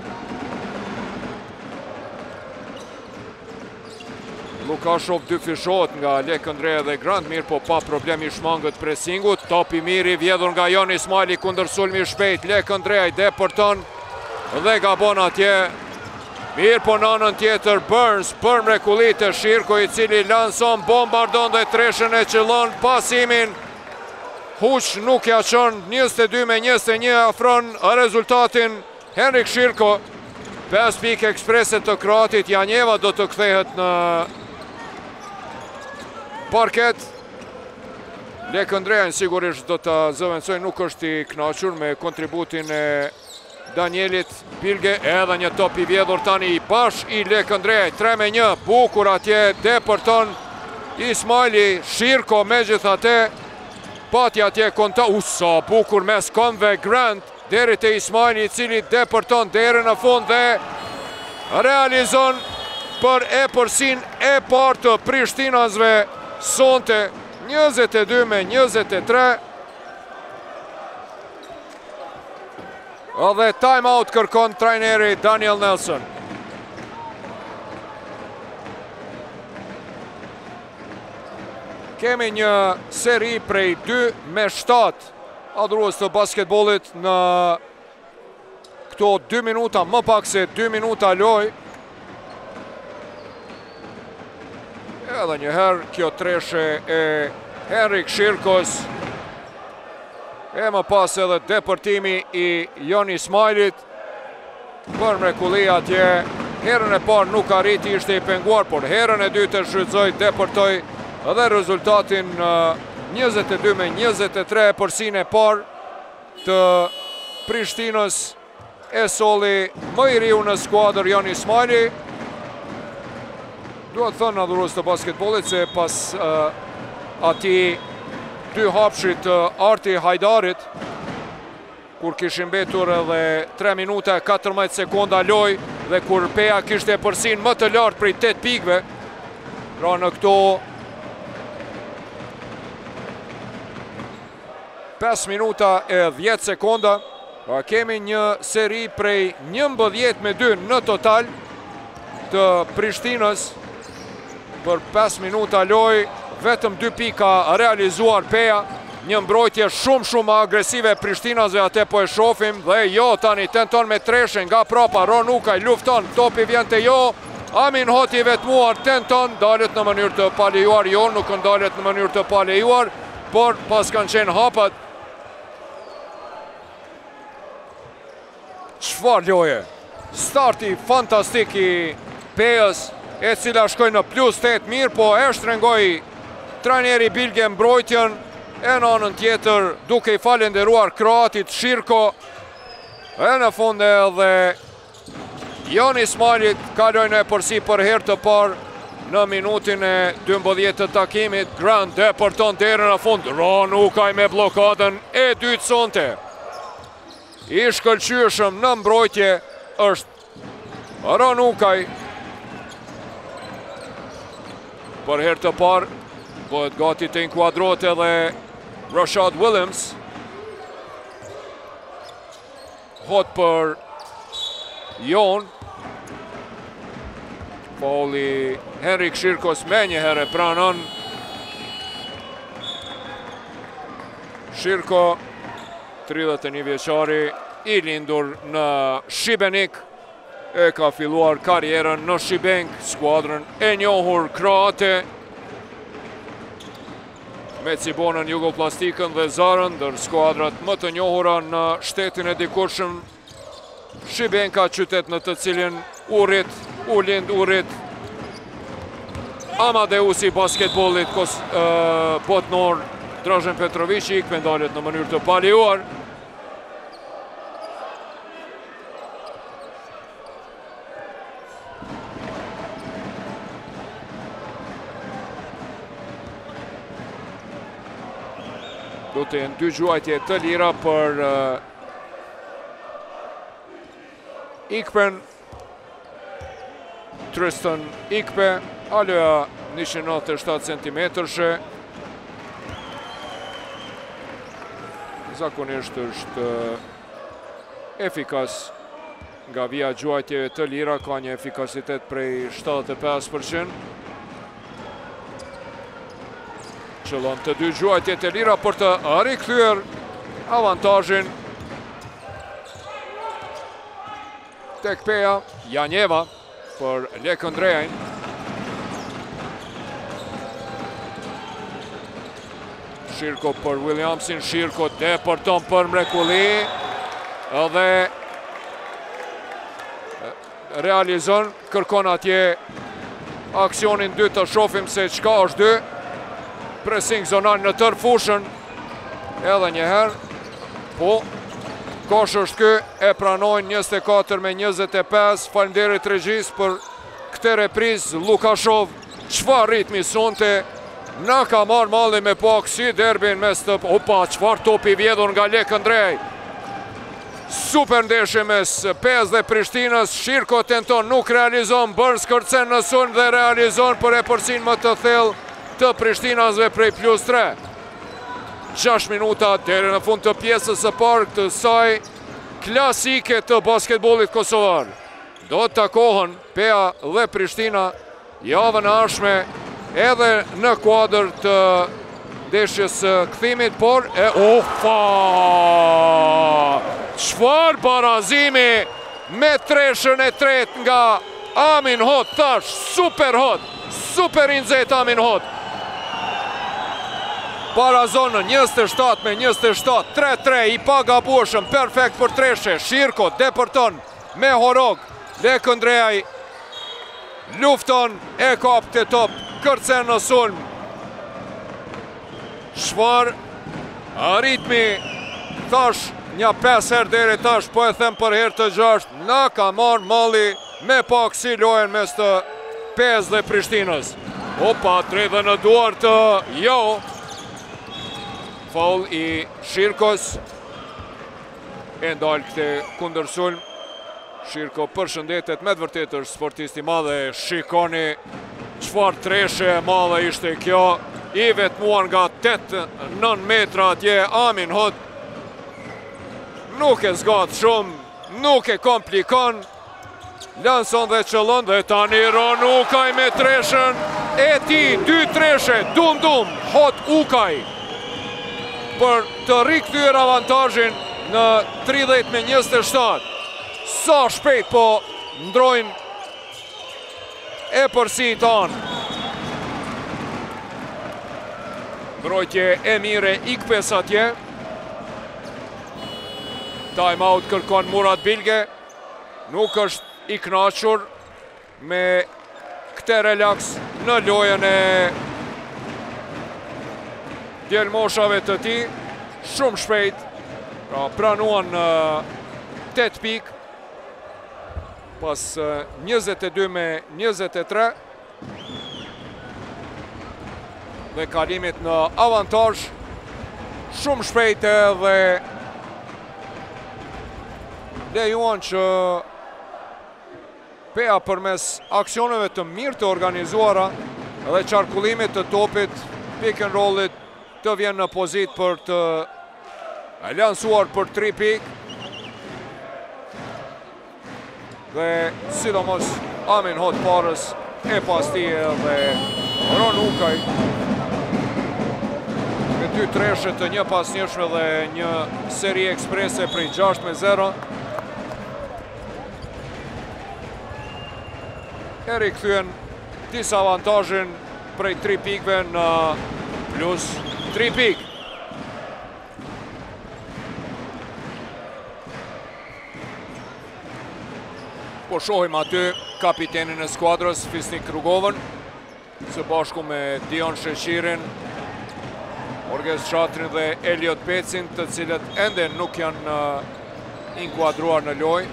Lukashov dyfishohet nga Lek Andrea dhe Grant, mirë po pa problem i shmangët presingut. Top i miri vjedhur nga Joni Ismaili kundër sulmi shpejt. Lek Andrea i deporton dhe gabon atje. Mirë po në anën tjetër Burns për mrekullit e Shirko, i cili lanson, bombardon dhe treshën e qëllon pasimin. Huq nuk ja qën, 22-21 afron rezultatin Henrik Shirko. 5 pikë ekspreset të Kroatit. Janjeva do të kthehet në parket. Lek Andrea sigurisht do të zëvendësoj, nuk është i kënaqur me kontributin e Danielit Bilge, edhe një top i vjedhur tani i bash i Lek Andrea, 3-1, bukur atje, deporton Ismaili. Shirko megjithatë pati atje konta, sa bukur mes konve Grant deri te Ismaili, i cili deporton deri në fund dhe realizon për epërsin e parë të Prishtinasve sonte, 22-23. Edhe time out kërkon trajneri Daniel Nelson. Kemi një seri prej 2-7 adhurues të basketbollit në këto 2 minuta, më pak se 2 minuta loj. Edhe njëherë kjo treshe e Henrik Shirkos, e më pas edhe deportimi i Joni Ismailit për mrekulli atje. Herën e parë nuk arriti, ishte i penguar, por herën e dytë e shfrytëzoi, deportoi edhe rezultatin 22-23 përsin e parë të Prishtinës. E solli më i riu në skuadër Joni Ismaili. Duhet thënë adhurues të basketbollit se pas ati 2 hapshit të Arti Hajdarit, kur kishin mbetur edhe 3 minuta 14 sekonda loj, dhe kur Peja kishte përsin më të lartë prej 8 pikëve, pra në këto 5 minuta e 10 sekonda, pra kemi një seri prej 11-2 në total të Prishtinës. Për 5 minuta loj, vetëm 2 pika realizuar Peja, një mbrojtje shumë agresive Prishtinasve, ate po e shofim, dhe jo tani tenton me treshen nga prapa, Ron Ukaj lufton, topi vjen te jo, Amin Hoti vetmuar, tenton, dalet në mënyrë të palejuar, jo nuk ndalet në mënyrë të palejuar, por pas kanë qenë hapat. Çfarë loje, starti fantastik i Pejës, e cila shkoj në +8 mirë, po e shtrengoj trajneri Bilge mbrojtjen, e në anën tjetër duke i falenderuar kroatit Shirko, e në fund edhe Jon Ismailit kalojnë e përsi për herë të parë në minutin e 12 të takimit. Grand depërton derën në fund, Ron Ukaj me blokadën e dytë sonte. I shkëlqyeshëm në mbrojtje është Ron Ukaj. Për herë të parë bëhet gati të inkuadrohet edhe Rashad Williams. Hot për Jon. Fauli Henrik Shirkos me një herë pranon. Shirko, 31 vjeçari, i lindur në Šibenik, e ka filluar karierën në Šibenk, skuadrën e njohur kroate, me Cibonën, Jugoplastikën dhe Zarën, ndër skuadrat më të njohura në shtetin e dikurshëm. Šibenka, qytet në të cilin u lind Amadeusi basketbollit botnor Dražen Petrović, i këpendalet në mënyrë të paliuar. Do të jenë 2 gjuajtje të lira për Ikpen. Tristan Ikpe, aloja 197 cm. Zakonisht është efikas nga vija gjuajtjeve të lira, ka një efikasitet prej 75%. Qëllon të 2 gjuajtje të lira për të rikthyer avantazhin tek Peja. Janjeva për Lekëndrejajn. Shirko për Williamsin, Shirko depërton për mrekulli, edhe realizon, kërkon atje aksionin 2, të shofim se qka është 2. Pressing zonan në tërë fushën, edhe njëherë, po, kosh është kë, e pranojnë 24-25, falemderit regjis për këte repriz. Lukashov, qëfar ritmi sonte, na ka marrë malli me pak si derbin mes të... Opa, qëfar topi vjedhur nga Lekëndrej. Super ndeshje mes Pez dhe Prishtinës, Shirko tenton, nuk realizon, Burns kërcen në sulm dhe realizon për e përsin më të thellë të Prishtinasve prej +3. 6 minuta deri në fund të pjesës së parë të saj klasike të basketbollit kosovar. Do të takohen Peja dhe Prishtina javën e ardhshme edhe në kuadër të ndeshjes së kthimit, por çfarë barazimi me treshën e tretë nga Amin Hot, thash, super hot, super inzet Amin Hot. Para zonën 27 me 27, 3-3, i pagabueshëm, perfekt për treshe. Shirko depërton me Horog, Lekëndrejaj lufton, e kap të top, kërcen në sulm. Çfarë ritmi, thash, një 5 herë deri tash, po e them për herë të 6, na ka marrë malli me pak si lojen mes të Pez dhe Prishtinës. Opa, drejtë në duar të Jo. Faul i Shirkos, e ndalë këte kundër sulm. Shirko përshëndetet, me të vërtet është sportisti madhe. Shikoni qëfar treshe madhe ishte kjo, i vetmuar nga 8-9 metra atje. Amin Hot nuk e zgat shumë, nuk e komplikon, lanson dhe qëllon, dhe tani Ron Ukaj me treshen e ti, 2 treshe, dum, Hot Ukaj, për të rikthyer avantazhin në 30 me 27. Sa shpejt po ndrojnë e përsi tanë. Mbrojtje e mire Ikpes atje. Time out kërkon Murat Bilge. Nuk është i knaqur me këte relaks në lojën e djelmoshave të ti, shumë shpejt, pra pranuan 8 pik, pas 22 me 23, dhe kalimit në avantaj, shumë shpejt edhe lejuan që Pea përmes aksioneve të mirë të organizuara dhe qarkullimit të topit, pick and rollit të vjen në pozit për të lansuar për 3 pik. Dhe sidomos Amin Hot Parës e pas ti dhe Ron Ukaj. Me 2 treshe të një pas njëshme dhe një seri eksprese prej 6-0. Eri këthyen disa avantajin prej 3 pikve në plus 3 pik. Po shohim aty kapitenin e skuadrës, Fisnik Rugovën, së bashku me Dion Sheqirin, Orges Shatrin dhe Eliot Pecin, të cilët ende nuk janë inkuadruar në lojë.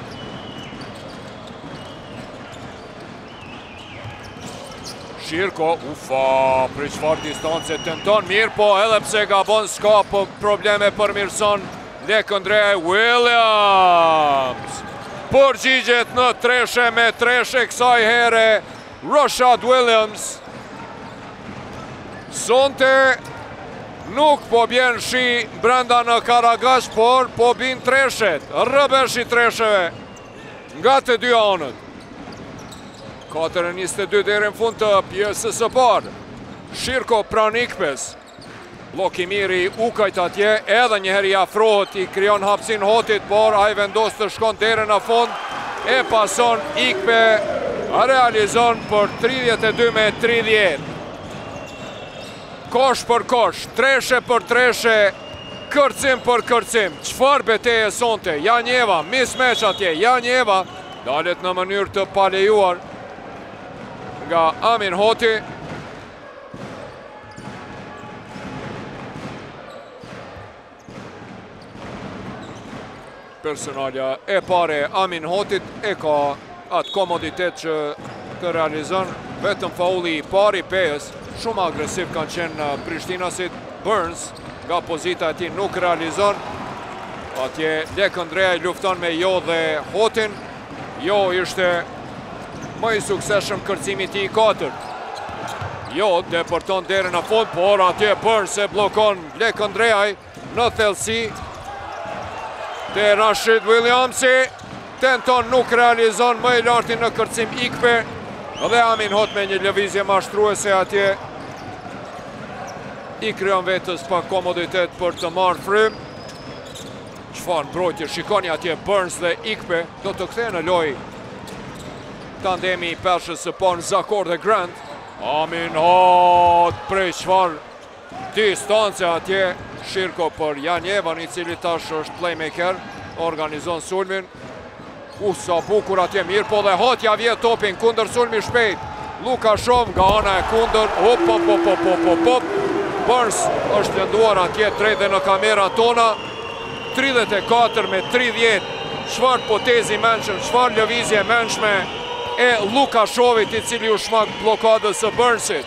Shirko, ufa, për qëfar distance tenton, mirë po, edhe pse gabon s'ka po probleme përmirëson Lekëndrej Williams. Përgjigjet në treshe me treshe kësaj here, Rashad Williams. Sonte nuk po bjen shi brenda në Karagash, por po bin treshet, rëbesh i tresheve nga të dy anët. 4:22 deri në fund të pjesës së parë. Shirko pran Ikpes. Blok i miri Ukajt atje, edhe njëheri afrohet, i kryon hapsin Hotit, por a i vendos të shkon deri në fund, e pason Ikpe, realizon për 32 me 30. Kosh për kosh, treshe për treshe, kërcim për kërcim. Qëfar beteje sonte? Janjeva, mismeq atje, Janjeva, dalet në mënyrë të palejuar nga Amin Hoti. Personalja e pare Amin Hotit e ka atë komoditet që të realizon, vetëm fauli i pari Pejës, shumë agresiv kanë qenë Prishtinasit. Burns nga pozita e ti nuk realizon, atje Lekëndrej lufton me Jo dhe Hotin. Jo ishte më i sukseshëm kërcimi ti i 4. Jo, depërton deri në fund, por atje Burns e blokon Lekëndrej në thellësi. Te Rashid Williamsi tenton, nuk realizon, më i larti në kërcim Ikpe, dhe Amin Hot me një lëvizje mashtruese atje i kryon vetës pa komoditet për të marrë frym. Çfarë mbrojtje, shikoni atje Burns dhe Ikpe, do të kthehen në lojë tandemi i peshës së parë Zakor dhe Grant. Amin Hot prej çfarë distance atje. Shirko për Janjevan, i cili tash është playmaker, organizon sulmin. Sa bukur atje, mirë po dhe Hot ja vjet topin kundër sulmi shpejt. Lukashov nga ana e kundër, hop. Burns është lënduar atje drejt dhe në kamera tona. 34 me 30, çfarë potezi mençëm, çfarë lëvizje mençme e Lukashovit, i cili u shmak blokadës së Burnsit.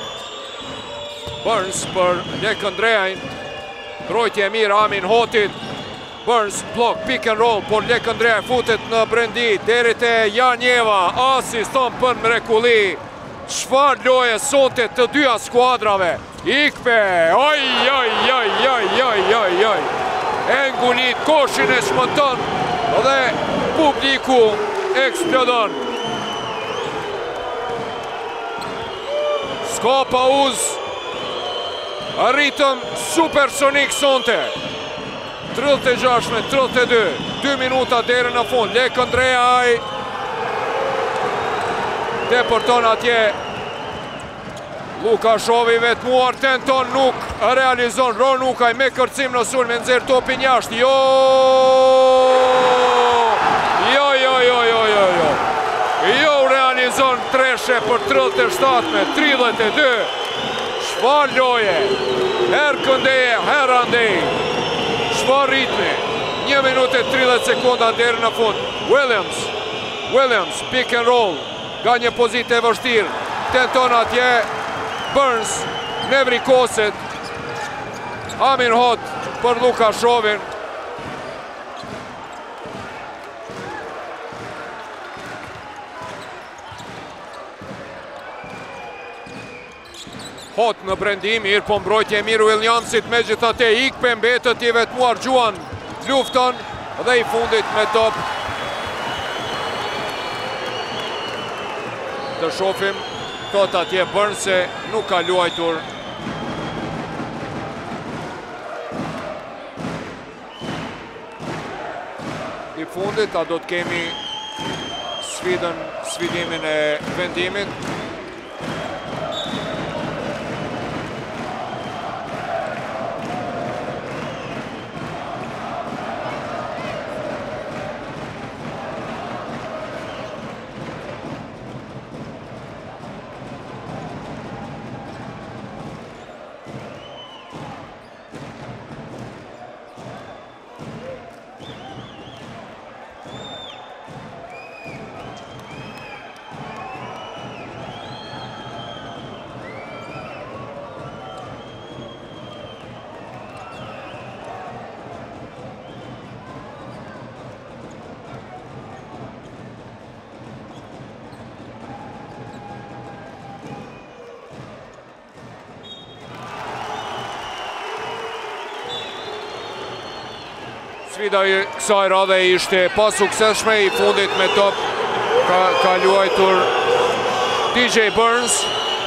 Burns për Lekëndrejin, mbrojtje e mirë Amin Hotit. Burns blok, pick and roll, por Lekëndrej futet në brendi, deri te Janjeva, asiston për mrekulli. Çfarë loje sonte të dyja skuadrave. Ikpe, oj. E ngulit, koshin e shmëton, dhe publiku eksplodon. Ska pauz, ritëm supersonik sonte. 36 me 32, 2 minuta deri në fund. Lekëndrej depërton atje. Lukashovi vetmuar, tenton, nuk realizon. Ron Ukaj me kërcim në sulm, me nxjerr topin jashtë. Jo, realizon treshe për 37-32. Shfar loje, her këndeje, her andej. Shfar ritmi, 1 minutë e 30 sekonda deri në fund. Williams, pick and roll, nga një pozitë e vështirë. Tenton atje, Burns, nevri koset. Amin Hot për Lukashovin. Hot në brendim, mirë po mbrojtje mirë Williamsit, me gjithate Ikpe mbetët i vetmuar Gjuan lufton dhe i fundit me top. Të shofim, thot atje Burns se nuk ka luajtur. I fundit, a do të kemi sfidimin e vendimit. Sfida i kësaj radhe ishte pa sukseshme, i fundit me top ka luajtur DJ Burns.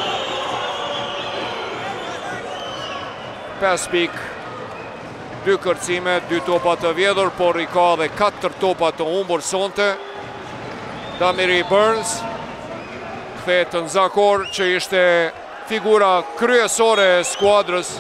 5 pik, 2 kërcime, 2 topa të vjedhur, por i ka dhe 4 topa të humbur sonte. Damiri Burns kthehet në Zakor, që ishte figura kryesore e skuadrës.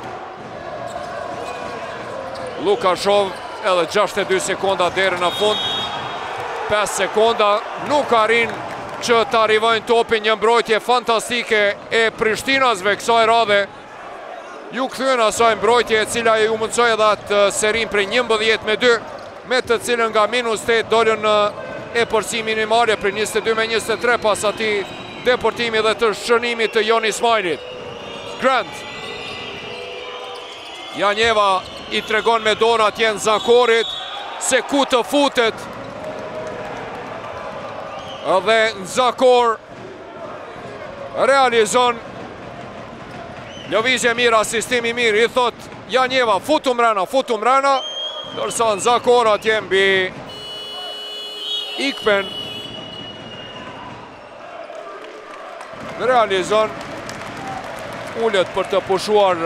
Lukashov edhe 62 sekonda deri në fund. 5 sekonda nuk arrin që të arrivojnë topin, një mbrojtje fantastike e Prishtinasve kësaj radhe. Ju kthyen asaj mbrojtje e cila ju mundsoi edhe atë serin për 11-2, me të cilën nga -8 dolën në e përsi minimale për 22-23 pas atij deportimi dhe të shënimit të Jon Ismailit. Grant Janjeva i tregon me dorë atje në Zakorit se ku të futet. Dhe në Zakor realizon lëvizje mirë, asistimi mirë, i thot Janjeva futu mrena, dërsa në Zakor atje mbi Ikpen realizon ullet për të pushuar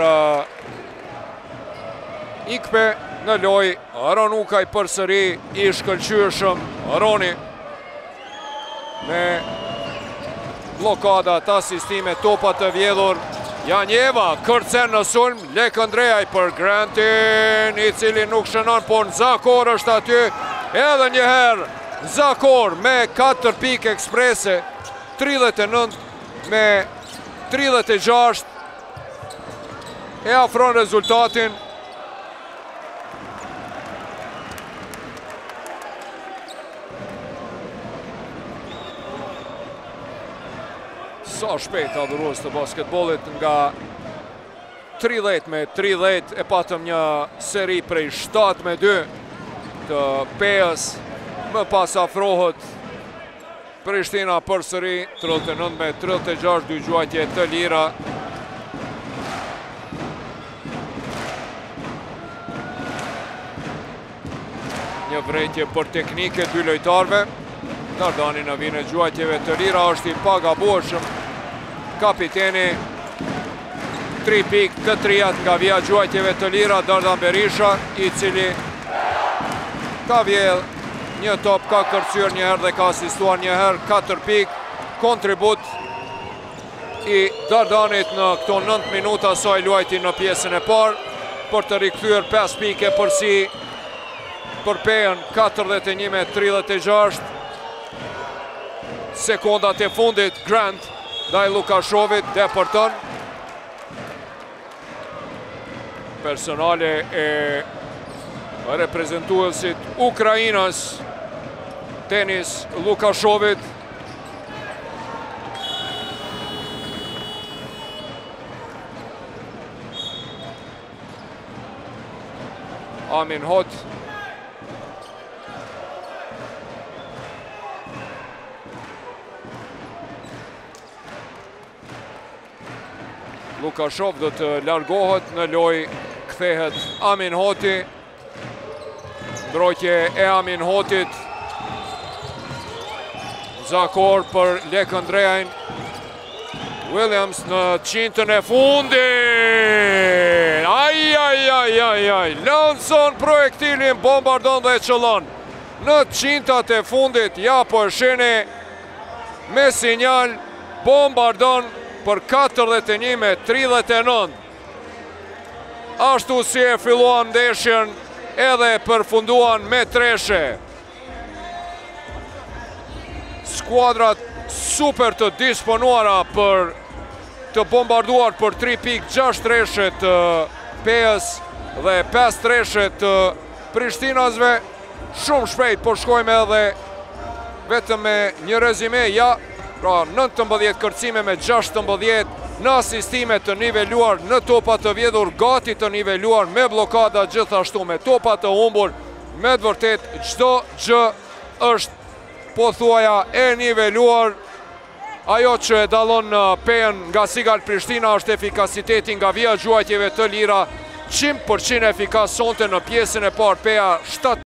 Ikpe në loj. Aron Ukaj përsëri i shkëlqyeshëm. Aroni me blokada të asistime, topa të vjedhur. Janjeva kërcen në sulm, Lek Andreaj për Grantin, i cili nuk shënon, por në Zakor është aty edhe njëherë. Zakor me 4 pikë eksprese, 39 me 36 e afron rezultatin. Sa shpejt adhurues të basketbollit, nga 30-30 e patëm një seri prej 7-2 të Pejas. Më pas afrohet Prishtina përsëri, 39-36, 2 gjuajtje të lira. Një vrejtje për teknike 2 lojtarve. Dardani në vine gjuajtjeve të lira, është i pagabueshëm kapiteni. 3 pik të trijat nga vija gjuajtjeve të lira, Dardan Berisha, i cili ka vjedh një top, ka kërcyr njëherë dhe ka asistuar njëherë. 4 pik, kontribut i Dardanit në këto 9 minuta saj luajti në pjesën e parë, për të rikthyer 5 pike përsi për Pejen, 41-36. sekondat e fundit, Grant ndaj Lukashovit, depërton. Personale e reprezentuesit Ukrainës, Denis Lukashovit. Amin Hot. Lukashov do të largohet në lojë, kthehet Amin Hoti. Mbrojtje e Amin Hotit. Zakor për Lekën Drejajn. Williams në qintën e fundit. Aj. Lanson projektilin, bombardon dhe qëllon. Në qintat e fundit, ja po sheni me sinjal, bombardon për 41-39. Ashtu si e filluan ndeshjen, edhe përfunduan me treshe. Skuadrat super të disponuara për të bombarduar për 3.6 treshe të PS dhe 5 treshe të Prishtinasve. Shumë shpejt, po shkojme edhe vetëm me një rezime, ja, pra 19 kërcime me 16 në asistime të niveluar, në topat të vjedhur gati të niveluar, me blokada gjithashtu, me topat të humbur, me të vërtet çdo gjë është po thuaja e niveluar. Ajo që e dallon PEN nga Sigal Prishtina është efikasiteti nga vija gjuajtjeve të lira, 100% efikas sonte në pjesën e parë, PEA 7